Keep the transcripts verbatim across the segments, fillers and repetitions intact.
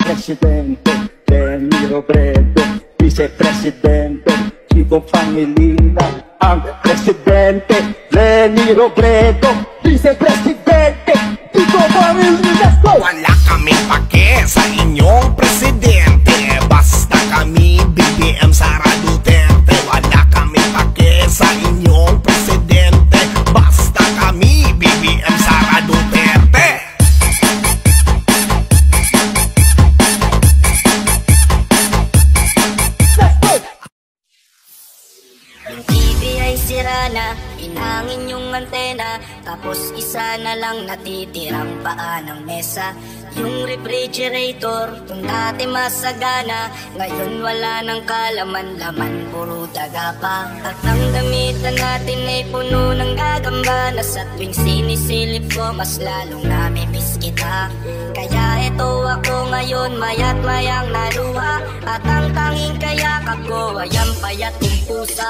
Presidente Leni Robredo, Vice-Presidente Chico Pangilinan. Ang Presidente Leni Robredo, Vice-Presidente Chico Pangilinan. Wala kaming pake sa inyong presidente, basta kami B B M Sara Duterte. Wala kaming pake sa inyong presidente, basta kami B B M Sara Duterte. Yung T V ay sira na, inangin yung antena, tapos isa na lang natitirang paa ng mesa. Yung refrigerator, kung dati masagana, ngayon wala nang kalaman-laman, puro daga pa. At ang damitan natin ay puno ng gagamba, na sa tuwing sinisilip ko, mas lalong namimiss kita. Kaya eto ako ngayon, mayat mayang naluha, at ang tanging kayakap ko ay ang payat ng pusa.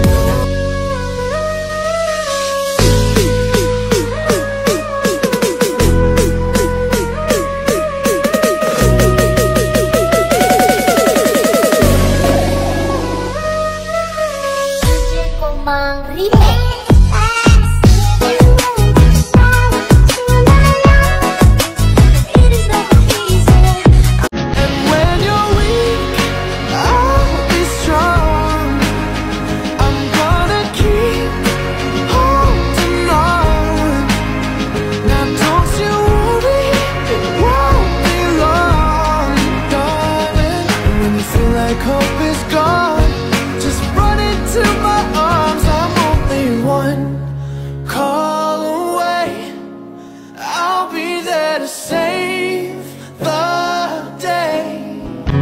Hope is gone, just run into my arms. I'm only one call away. I'll be there to save the day.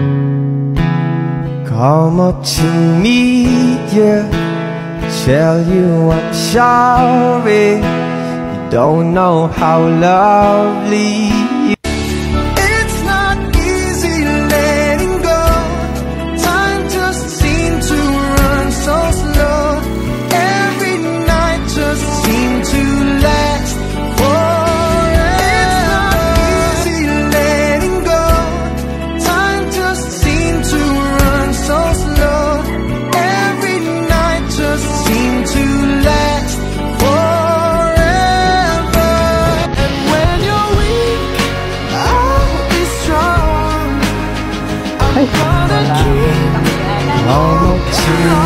Come up to meet you, tell you I'm sorry. You don't know how lovely you. It's not easy letting go. Time just seemed to run so slow. Every night just seemed to last forever. It's not easy letting go. Time just seemed to run so slow. Every night just seemed to last forever. And when you're weak, I'll be strong. I'm gonna keep Come up to